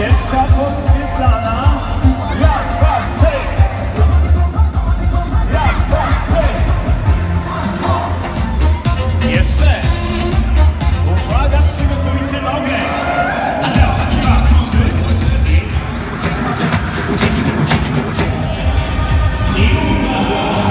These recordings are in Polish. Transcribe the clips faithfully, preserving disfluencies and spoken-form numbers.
Ścieżka podświetlana. Raz, dwa, trzy. Raz, dwa, trzy. Jeszcze. Uwaga, przygotujcie nogę. Raz, dwa, trzy. I uwaga.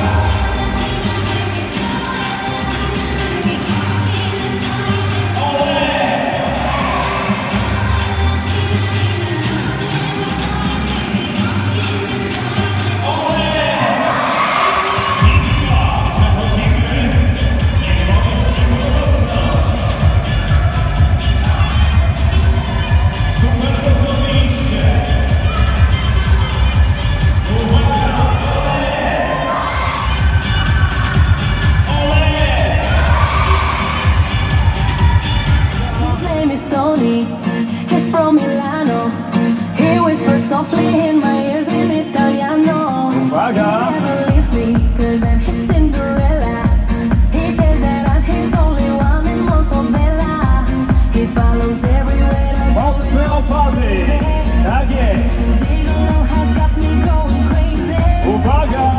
He's from Milano. He whispers softly in my ears in Italiano. Uwaga. He never leaves me, cause I'm his Cinderella. He says that I'm his only one in Montebella. He follows everywhere I go. Mocne opady. Tak jest. Gigolo has got me going crazy. Uwaga.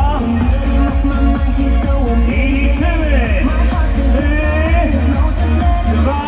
I liczymy. Trzy, dwa,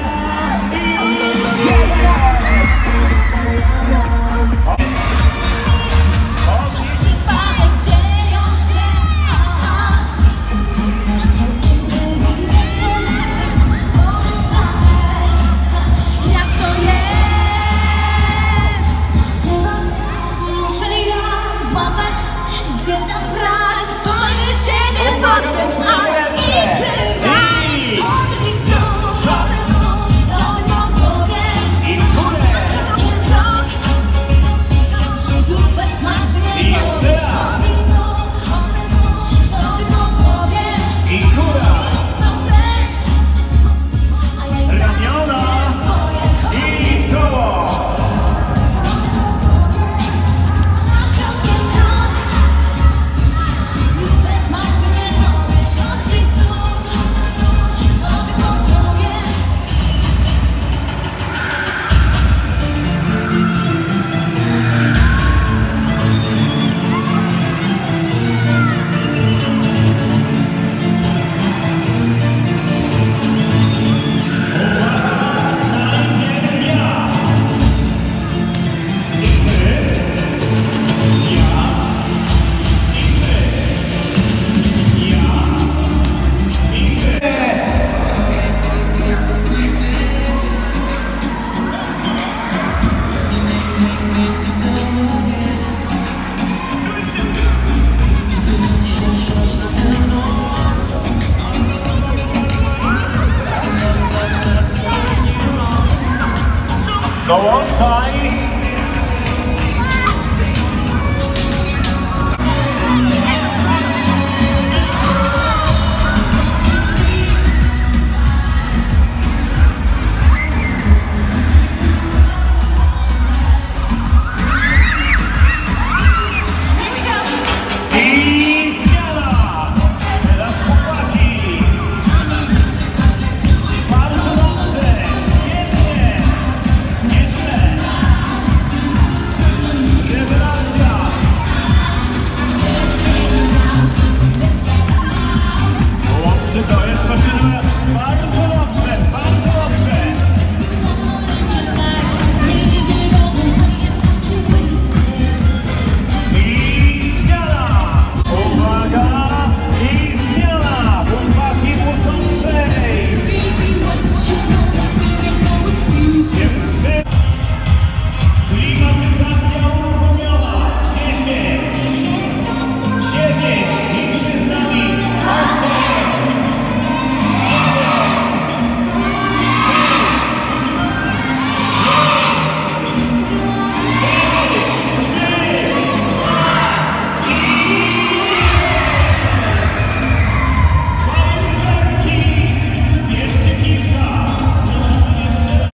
dołączaj.